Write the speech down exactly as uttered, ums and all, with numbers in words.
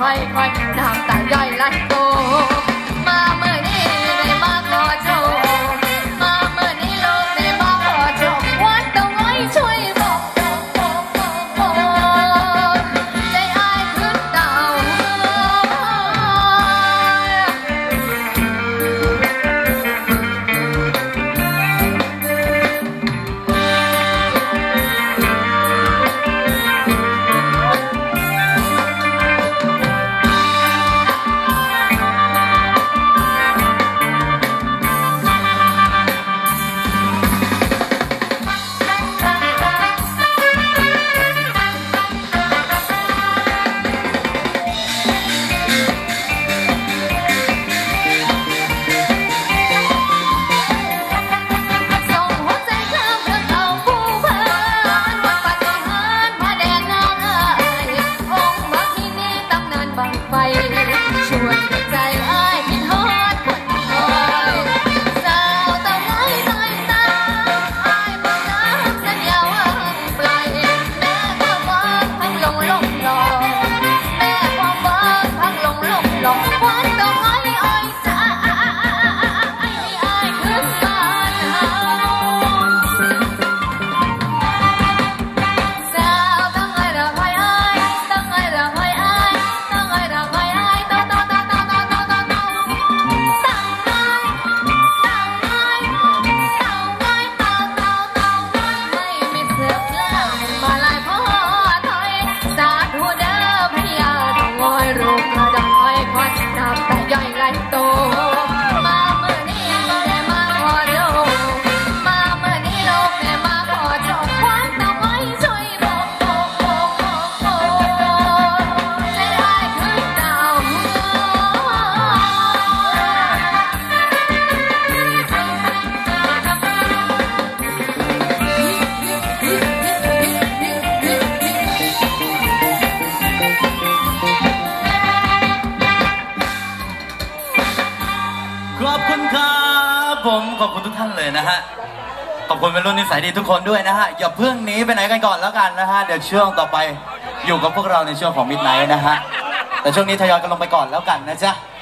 อยคอยน้ำตาย่อยไหลโตมาเมื่อนี้ได้มาขอโชคมาเมื่อนี้ลูกได้มาขอโชควัดต้องไว้ช่วยบอกใจอายขึ้นเต่าขอบคุณทุกท่านเลยนะฮะขอบคุณเป็นรุ่นนิสัยดีทุกคนด้วยนะฮะอย่าเพิ่งหนีไปไหนกันก่อนแล้วกันนะฮะเดี๋ยวช่วงต่อไปอยู่กับพวกเราในช่วงของมิดไนท์นะฮะแต่ช่วงนี้ทยอยกันลงไปก่อนแล้วกันนะจ๊ะ